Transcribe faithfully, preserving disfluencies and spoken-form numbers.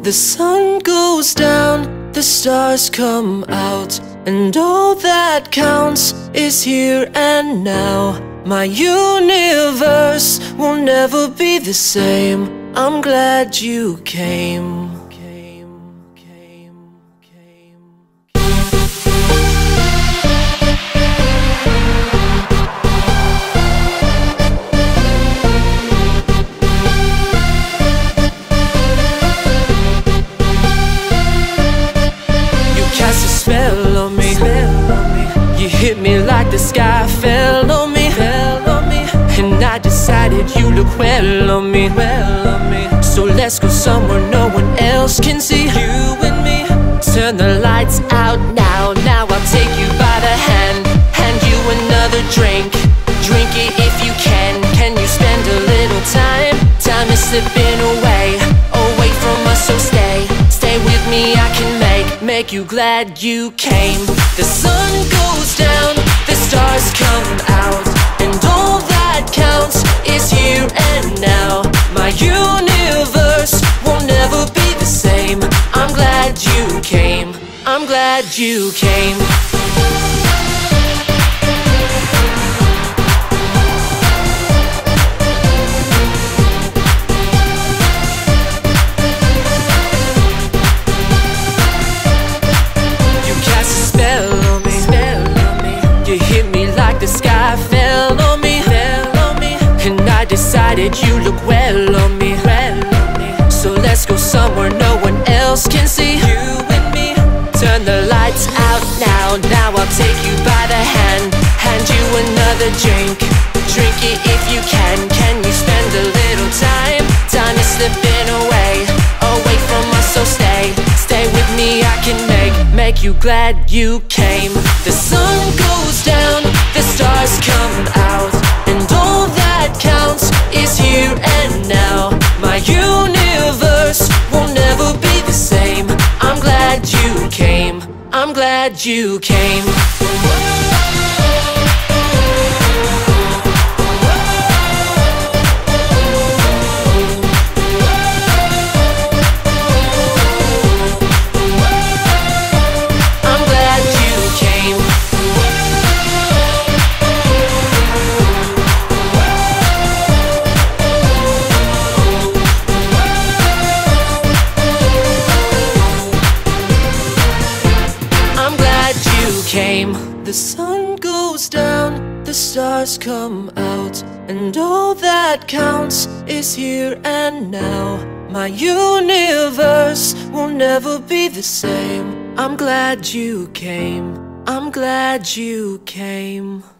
The sun goes down, the stars come out, and all that counts is here and now. My universe will never be the same. I'm glad you came. Spell on me, spell on me. You hit me like the sky fell on me, fell on me. And I decided you look well on me, well on me. So let's go somewhere no one else can see. You and me. Turn the lights out now. Now I'll take you by the hand, hand you another drink. Drink it if you can. Can you spend a little time? Time is slipping away, away from us, so stay. Stay with me, I can make, make you glad you came. The sun goes down, the stars come out, and all that counts is here and now. My universe will never be the same. I'm glad you came, I'm glad you came. The sky fell on me, fell on me. And I decided you look well on me, well on me. So let's go somewhere no one else can see. You and me. Turn the lights out now. Now I'll take you by the hand, hand you another drink. Drink it if you can. Can you spend a little time? Time is slipping away, away from us, so stay. Stay with me, I can make, make you glad you came. The sun goes down, the stars come out, and all that counts is here and now. My universe will never be the same. I'm glad you came, I'm glad you came. The sun goes down, the stars come out, and all that counts is here and now. My universe will never be the same. I'm glad you came, I'm glad you came.